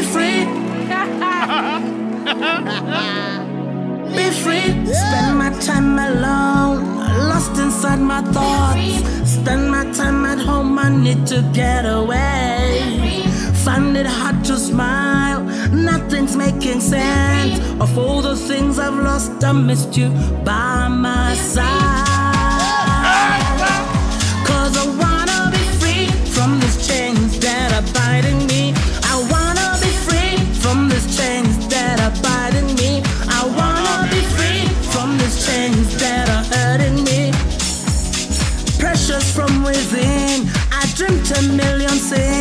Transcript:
free. Be free. Spend my time alone, lost inside my thoughts. Spend my time at home, I need to get away. Find it hard to smile, nothing's making sense. Of all the things I've lost, I missed you by my side. Cause I wanna be free from these chains that are biting me. I wanna be free from these chains that are biting me. I wanna be free from these chains that are hurting me. Pressures from within, I dreamt a million sins.